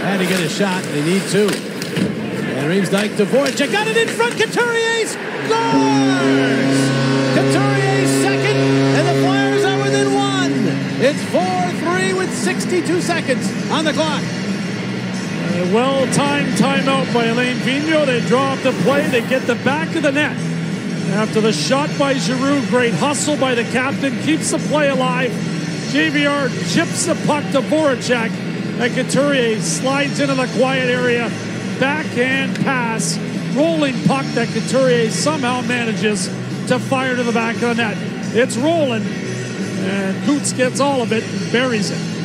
Had to get a shot. They need two. And Riemsdyk to Voracek. Got it in front. Couturier scores! Couturier second. And the Flyers are within one. It's 4-3 with 62 seconds on the clock. A well-timed timeout by Alain Vigneault. They draw up the play. They get the back of the net. After the shot by Giroux, great hustle by the captain. Keeps the play alive. JVR chips the puck to Voracek. And Couturier slides into the quiet area. Backhand pass. Rolling puck that Couturier somehow manages to fire to the back of the net. It's rolling. And Coots gets all of it and buries it.